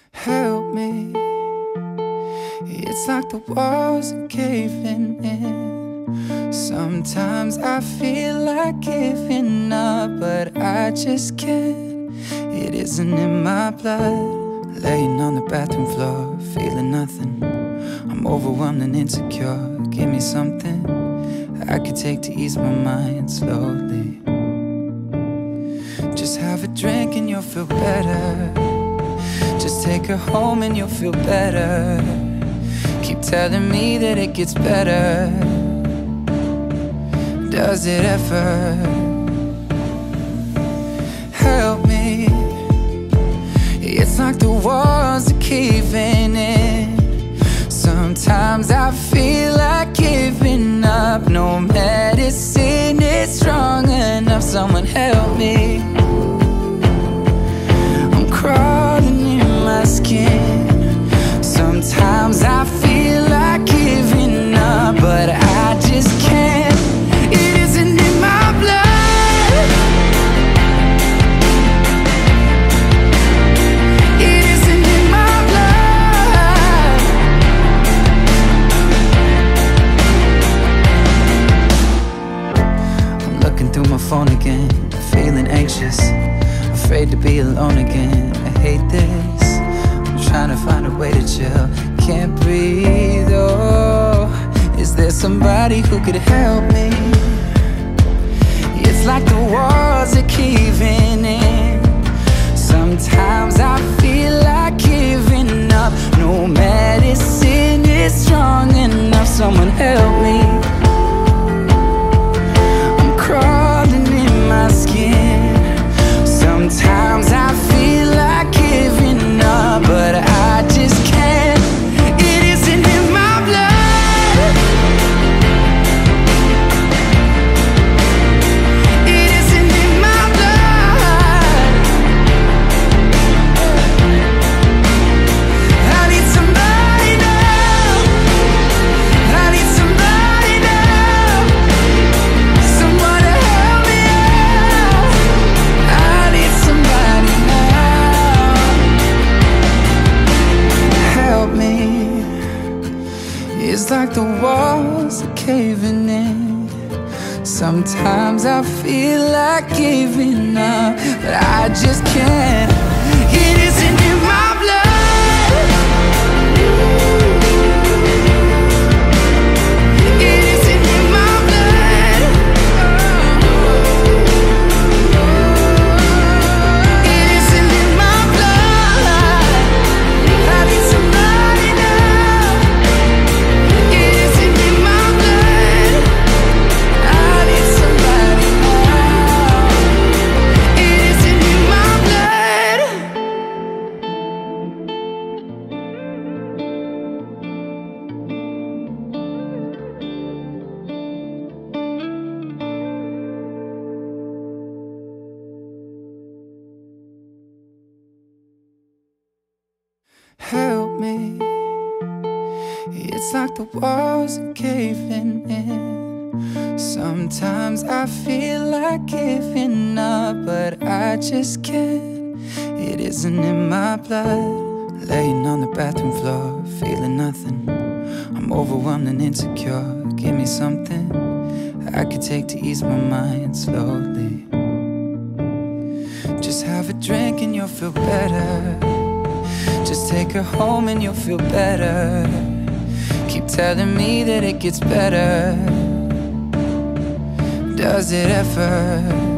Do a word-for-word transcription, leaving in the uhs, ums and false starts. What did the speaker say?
Help me. It's like the walls are caving in. Sometimes I feel like giving up, but I just can't. It isn't in my blood. Laying on the bathroom floor, feeling nothing. I'm overwhelmed and insecure. Give me something I could take to ease my mind slowly. Just have a drink and you'll feel better. Just take her home and you'll feel better. Keep telling me that it gets better. Does it ever? Help me. It's like the walls are caving in. Sometimes I feel like giving up. No medicine is strong enough. Someone help me. I'm crawling in my skin. Sometimes I feel like giving up, but I just can't. It isn't in my blood. It isn't in my blood. I'm looking through my phone again, feeling anxious, afraid to be alone again. I hate this. I'm trying to find a way to chill. Can't breathe, oh. Is there somebody who could help me? It's like the walls are caving in. Sometimes I feel like giving up. No medicine is strong enough. Someone help me. I'm crawling in my skin. Sometimes I feel like giving up, but I just can't. It isn't in my blood. It isn't in my blood. I need somebody now. I need somebody now. Someone to help me out. I need somebody now. Help me. It's like the walls are caving in. Sometimes I feel like giving up, but I just can't. It isn't in my blood. It isn't in my blood. It isn't in my blood. I need somebody now. It isn't in my blood. I need somebody now. It isn't in my blood. Help me. It's like the walls are caving in. Sometimes I feel like giving up, but I just can't. It isn't in my blood. Laying on the bathroom floor, feeling nothing. I'm overwhelmed and insecure. Give me something I could take to ease my mind slowly. Just have a drink and you'll feel better. Just take her home and you'll feel better. Keep telling me that it gets better. Does it ever?